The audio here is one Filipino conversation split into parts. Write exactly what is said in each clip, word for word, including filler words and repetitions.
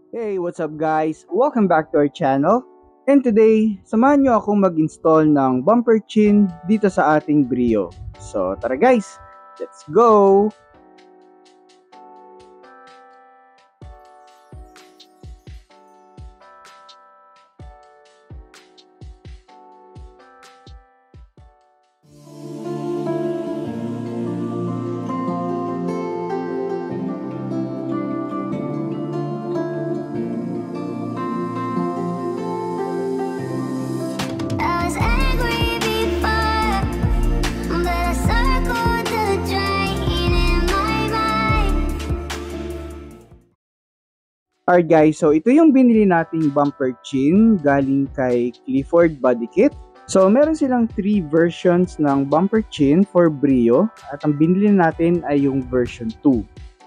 Hey, what's up guys? Welcome back to our channel. And today, samahan nyo akong mag-install ng bumper chin dito sa ating Brio. So tara guys, let's go! Alright guys, so ito yung binili nating bumper chin galing kay Clifford Body Kit. So meron silang three versions ng bumper chin for Brio at ang binili natin ay yung version two.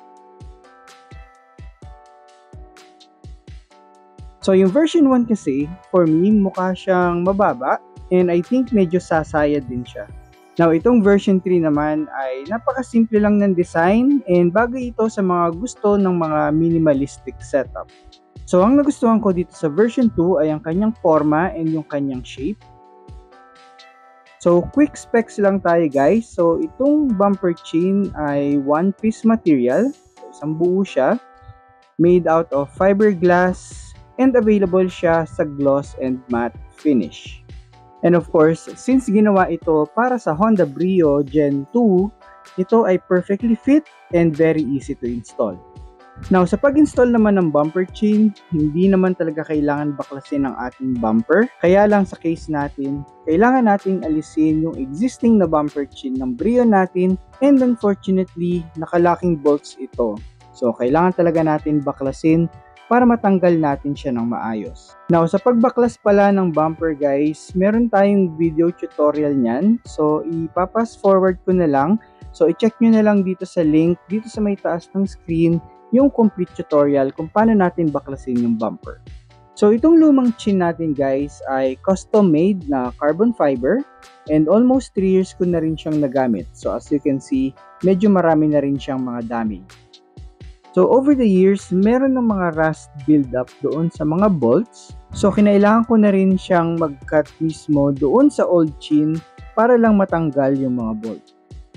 So yung version one kasi, for me, mukha siyang mababa and I think medyo sasayad din siya. Now, itong version three naman ay napakasimple lang ng design and bagay ito sa mga gusto ng mga minimalistic setup. So, ang nagustuhan ko dito sa version two ay ang kanyang forma and yung kanyang shape. So, quick specs lang tayo guys. So, itong bumper chin ay one-piece material. So, isang buo siya. Made out of fiberglass and available siya sa gloss and matte finish. And of course, since ginawa ito para sa Honda Brio Gen two, ito ay perfectly fit and very easy to install. Now, sa pag-install naman ng bumper chin, hindi naman talaga kailangan baklasin ang ating bumper. Kaya lang sa case natin, kailangan nating alisin yung existing na bumper chin ng Brio natin and unfortunately, nakalaking bolts ito. So, kailangan talaga natin baklasin para matanggal natin siya ng maayos. Now, sa pagbaklas pala ng bumper guys, meron tayong video tutorial niyan. So, ipapass forward ko na lang. So, i-check nyo na lang dito sa link, dito sa may taas ng screen, yung complete tutorial kung paano natin baklasin yung bumper. So, itong lumang chin natin guys ay custom made na carbon fiber and almost three years ko na rin siyang nagamit. So, as you can see, medyo marami na rin siyang mga damage. So, over the years, meron ng mga rust build-up doon sa mga bolts. So, kinailangan ko na rin siyang mag-cut mismo doon sa old chin para lang matanggal yung mga bolts.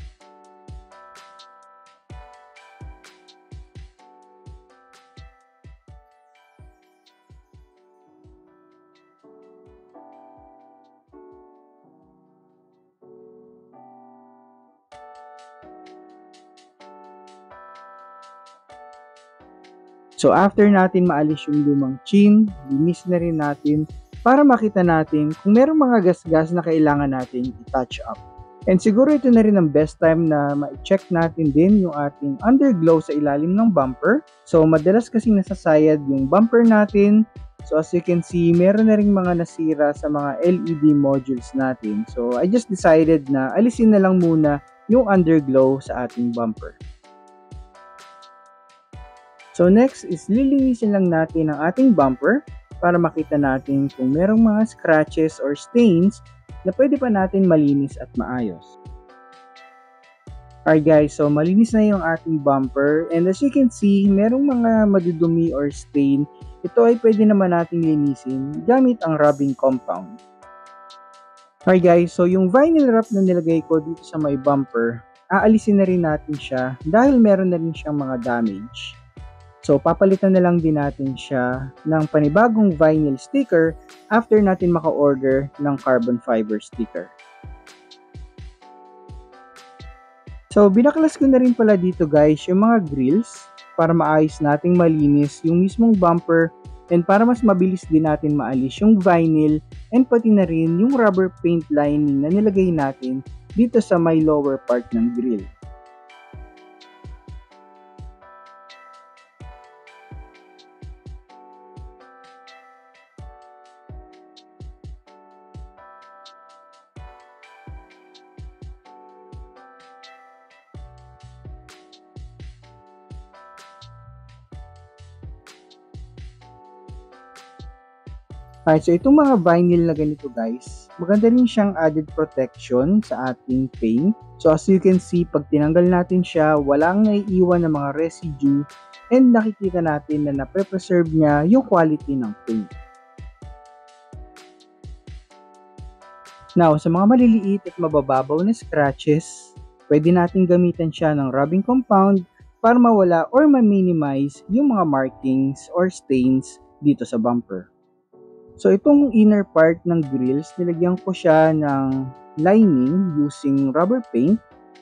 So, after natin maalis yung lumang chin, linis na rin natin para makita natin kung merong mga gasgas na kailangan natin i-touch up. And siguro ito na rin ang best time na ma-check natin din yung ating underglow sa ilalim ng bumper. So, madalas kasing nasasayad yung bumper natin. So, as you can see, meron na rin mga nasira sa mga L E D modules natin. So, I just decided na alisin na lang muna yung underglow sa ating bumper. So next is lilinisin lang natin ang ating bumper para makita natin kung merong mga scratches or stains na pwede pa natin malinis at maayos. Alright guys, so malinis na yung ating bumper and as you can see, merong mga madudumi or stain. Ito ay pwede naman natin linisin gamit ang rubbing compound. Alright guys, so yung vinyl wrap na nilagay ko dito sa may bumper, aalisin na rin natin siya dahil meron na rin siyang mga damage. So, papalitan na lang din natin siya ng panibagong vinyl sticker after natin maka-order ng carbon fiber sticker. So, binaklas ko na rin pala dito guys yung mga grills para maayos nating malinis yung mismong bumper and para mas mabilis din natin maalis yung vinyl and pati na rin yung rubber paint lining na nilagay natin dito sa may lower part ng grill. Alright, so itong mga vinyl na ganito guys, maganda rin siyang added protection sa ating paint. So as you can see, pag tinanggal natin siya, walang naiiwan na mga residue and nakikita natin na napre-preserve niya yung quality ng paint. Now, sa mga maliliit at mabababaw na scratches, pwede natin gamitan siya ng rubbing compound para mawala or ma-minimize yung mga markings or stains dito sa bumper. So, itong inner part ng grills, nilagyan ko siya ng lining using rubber paint.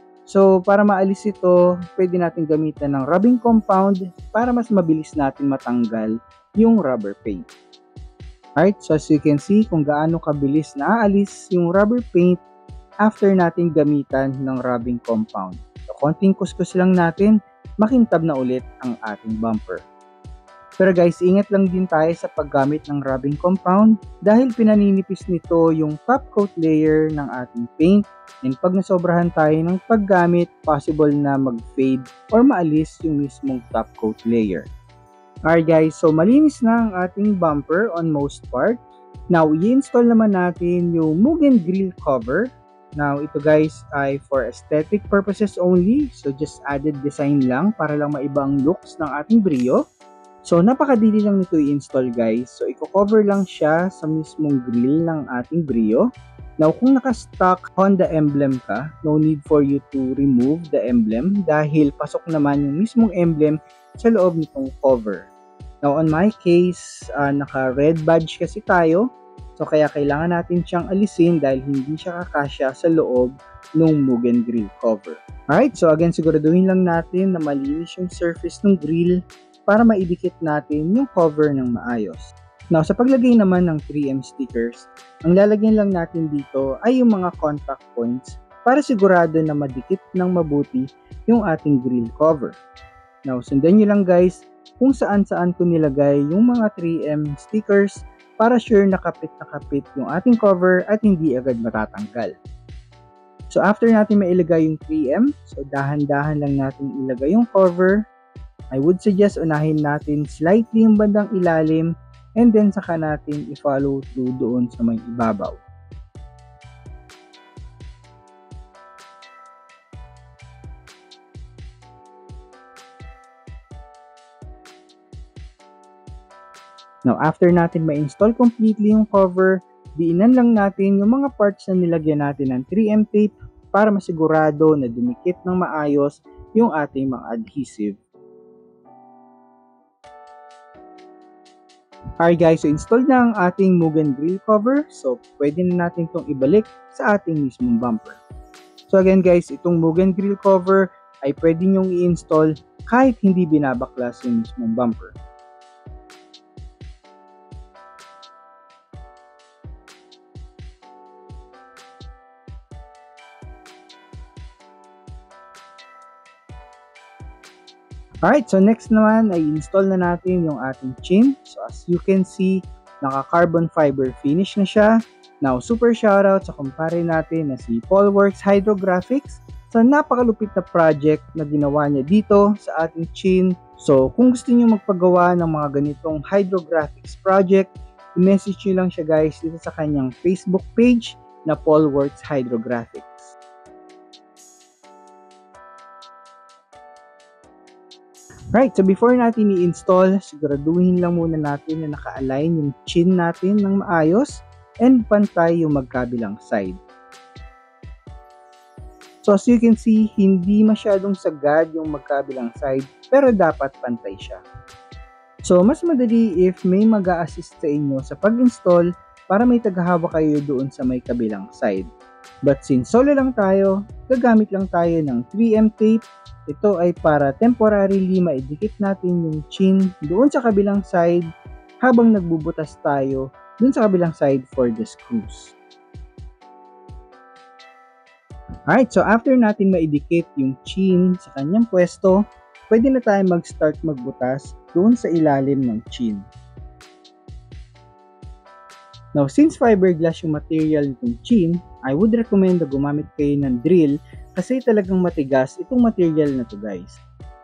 So, para maalis ito, pwede natin gamitan ng rubbing compound para mas mabilis natin matanggal yung rubber paint. Alright, so as you can see kung gaano kabilis naaalis yung rubber paint after natin gamitan ng rubbing compound. So, konting kuskus lang natin, makintab na ulit ang ating bumper. Pero guys, ingat lang din tayo sa paggamit ng rubbing compound dahil pinaninipis nito yung top coat layer ng ating paint, and pag nasobrahan tayo ng paggamit, possible na mag-fade or maalis yung mismong top coat layer. Alright guys, so malinis na ang ating bumper on most part. Now, i-install naman natin yung Mugen grill cover. Now, ito guys ay for aesthetic purposes only, so just added design lang para lang maiba ang looks ng ating Brio. So, napakadili lang nito i-install guys. So, i-cover lang siya sa mismong grill ng ating Brio. Now, kung naka-stock Honda emblem ka, no need for you to remove the emblem dahil pasok naman yung mismong emblem sa loob nitong cover. Now, on my case, uh, naka-red badge kasi tayo. So, kaya kailangan natin siyang alisin dahil hindi siya kakasya sa loob ng Mugen grill cover. Alright, so again, siguraduhin lang natin na malinis yung surface ng grill para maidikit natin yung cover ng maayos. Now, sa paglagay naman ng three M stickers, ang lalagyan lang natin dito ay yung mga contact points para sigurado na madikit ng mabuti yung ating grill cover. Now, sundan nyo lang guys kung saan-saan ko nilagay yung mga three M stickers para sure nakapit nakapit yung ating cover at hindi agad matatanggal. So, after natin mailagay yung three M, so dahan-dahan lang natin ilagay yung cover. I would suggest unahin natin slightly yung bandang ilalim and then saka natin i-follow through doon sa may ibabaw. Now, after natin ma-install completely yung cover, diinan lang natin yung mga parts na nilagyan natin ng three M tape para masigurado na dumikit ng maayos yung ating mga adhesive. Alright guys, so installed na ang ating Mugen grill cover. So, pwede na natin itong ibalik sa ating mismong bumper. So again guys, itong Mugen grill cover ay pwede nyong i-install kahit hindi binabaklas yung mismong bumper. Alright, so next naman ay install na natin yung ating chin. So as you can see, naka-carbon fiber finish na siya. Now, super shoutout sa kumpare natin na si Polworks Hydrographics sa napakalupit na project na ginawa niya dito sa ating chin. So kung gusto niyo magpagawa ng mga ganitong Hydrographics project, i-message nyo lang siya guys dito sa kanyang Facebook page na Polworks Hydrographics. Right, so before natin i-install, siguraduhin lang muna natin na naka-align yung chin natin ng maayos and pantay yung magkabilang side. So as you can see, hindi masyadong sagad yung magkabilang side pero dapat pantay siya. So mas madali if may mag-a-assist sa inyo sa pag-install para may tagahawak kayo doon sa may kabilang side. But since solo lang tayo, gagamit lang tayo ng three M tape. Ito ay para temporarily maidikit natin yung chin doon sa kabilang side habang nagbubutas tayo doon sa kabilang side for the screws. Alright, so after natin maidikit yung chin sa kanyang pwesto, pwede na tayo mag-start magbutas doon sa ilalim ng chin. Now, since fiberglass yung material nitong chin, I would recommend na gumamit kayo ng drill kasi talagang matigas itong material na to guys.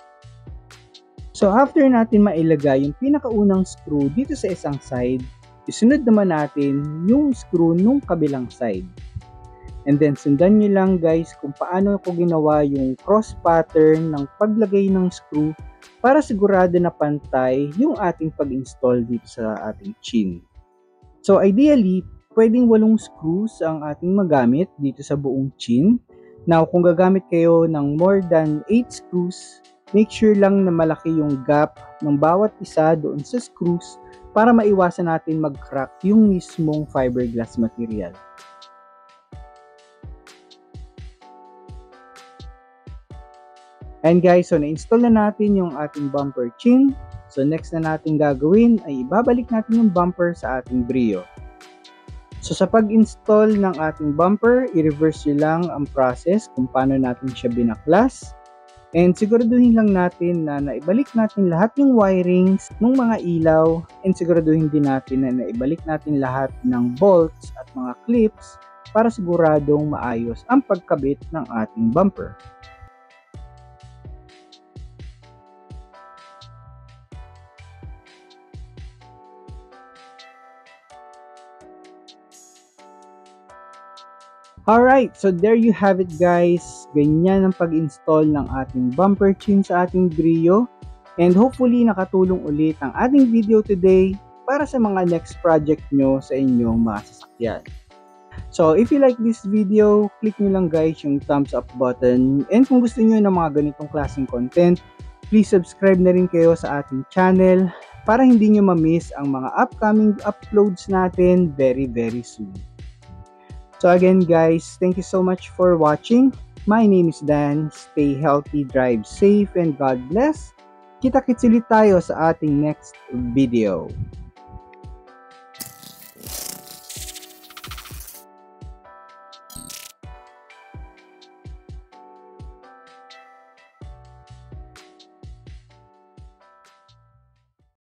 So after natin mailagay yung pinakaunang screw dito sa isang side, isunod naman natin yung screw nung kabilang side. And then sundan nyo lang guys kung paano ko ginawa yung cross pattern ng paglagay ng screw para sigurado na pantay yung ating pag-install dito sa ating chin. So ideally, pwedeng walong screws ang ating magamit dito sa buong chin. Now, kung gagamit kayo ng more than eight screws, make sure lang na malaki yung gap ng bawat isa doon sa screws para maiwasan natin mag-crack yung mismong fiberglass material. And guys, so na-install na natin yung ating bumper chin. So next na natin gagawin ay ibabalik natin yung bumper sa ating Brio. So sa pag-install ng ating bumper, i-reverse nyo lang ang process kung paano natin siya binaklas. And siguraduhin lang natin na naibalik natin lahat ng wirings ng mga ilaw, and siguraduhin din natin na naibalik natin lahat ng bolts at mga clips para siguradong maayos ang pagkabit ng ating bumper. Alright, so there you have it guys. Ganyan ang pag-install ng ating bumper chin sa ating Brio. And hopefully nakatulong ulit ang ating video today para sa mga next project nyo sa inyong mga sasakyan. So if you like this video, click nyo lang guys yung thumbs up button. And kung gusto nyo ng mga ganitong klaseng content, please subscribe na rin kayo sa ating channel para hindi nyo ma-miss ang mga upcoming uploads natin very very soon. So again guys, thank you so much for watching. My name is Dan. Stay healthy, drive safe, and God bless. Kita-kits ulit tayo sa ating next video.